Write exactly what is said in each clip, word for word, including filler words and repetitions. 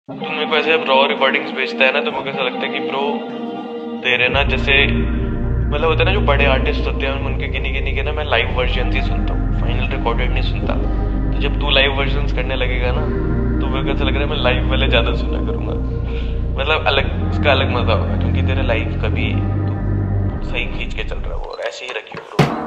तुम मेरे को ऐसे रॉ रिकॉर्डिंग्स भेजता है ना, तो मेरे को ऐसा लगता है कि ब्रो तेरे ना जैसे मतलब होता है ना जो बड़े आर्टिस्ट होते हैं उनके गिनी गिनी के ना मैं लाइव वर्जन ही सुनता हूँ, फाइनल रिकॉर्डेड नहीं सुनता। तो जब तू लाइव वर्जन करने लगेगा ना तो मेरे को ऐसा लग रहा है मैं लाइव वाले ज्यादा सुना करूंगा, मतलब अलग उसका अलग मजा होगा, क्योंकि तेरे लाइव कभी तो सही खींच के चल रहा है वो, और ऐसे ही रखियो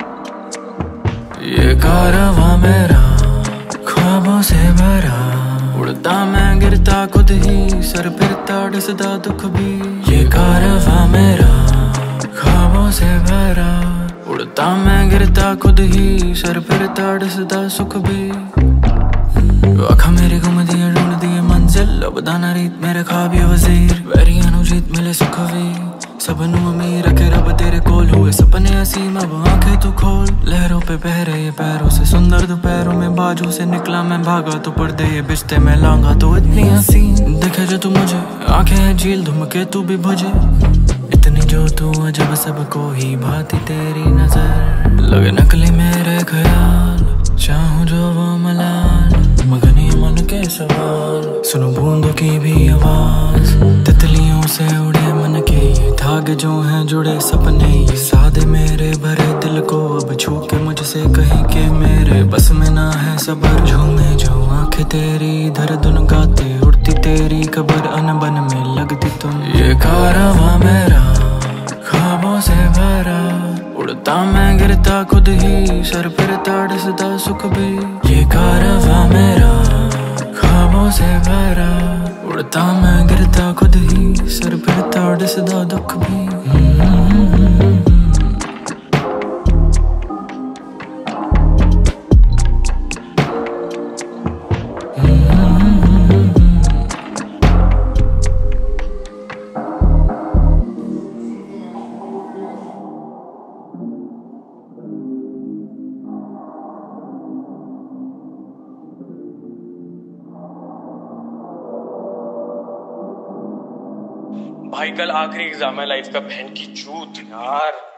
ब्रो। ये कारवां मेरा ख्वाबों से भरा, उड़ता मैं गिरता खुद ही, सर फिरता डिसदा दुख भी। ये कारवां मेरा ख्वाबों से भरा, उड़ता मैं गिरता खुद ही, सर फिरता डिसदा सुख भी। आँखा मेरी घूम दिए ढूंढ दिए मंजिल, अब दाना रीत मेरे ख्वाब ये वजीर। वैरी अनुजीत मिले सुख भी, सबनू अमीर रखे रब तेरे कोल, हुए सपने असीम अब आंखें तू खोल। लहरों पे बह रहे पैरों से सुंदर दोपहरों में, बाजू से निकला मैं भागा तो पर्दे ये बिस्ते में लांगा तो इतनी हसीन देखे जो तू मुझे, आंखें हैं झील धुमके तू भी भुजे, इतनी जो तू अजब सबको ही भाती तेरी नजर। लगे नकली मेरे ख्याल, चाहूं जो वो मलाल, मगनी मन के सवाल, सुनो बूंदों की भी आवाज। तितलियों से उड़े मन के ये धागे जो हैं जुड़े सपने, ये सादे मेरे भरे दिल को अब छू के मुझसे कहीं के मेरे बस में ना है सबर। झूमे जो आंखें तेरी इधर धुन गाते, उड़ती तेरी खबर अनबन में लगती तुम। ये कारवां मेरा ख्वाबों से भरा, उड़ता मैं गिरता खुद ही, सर फिरता डिसदा सुख भी। ये कारवां मेरा ख्वाबों से भरा, उड़ता मैं गिरता खुद ही, सर फिरता डिसदा दुख भी। भाई कल आखिरी एग्जाम है लाइफ का, बहन की चूत यार।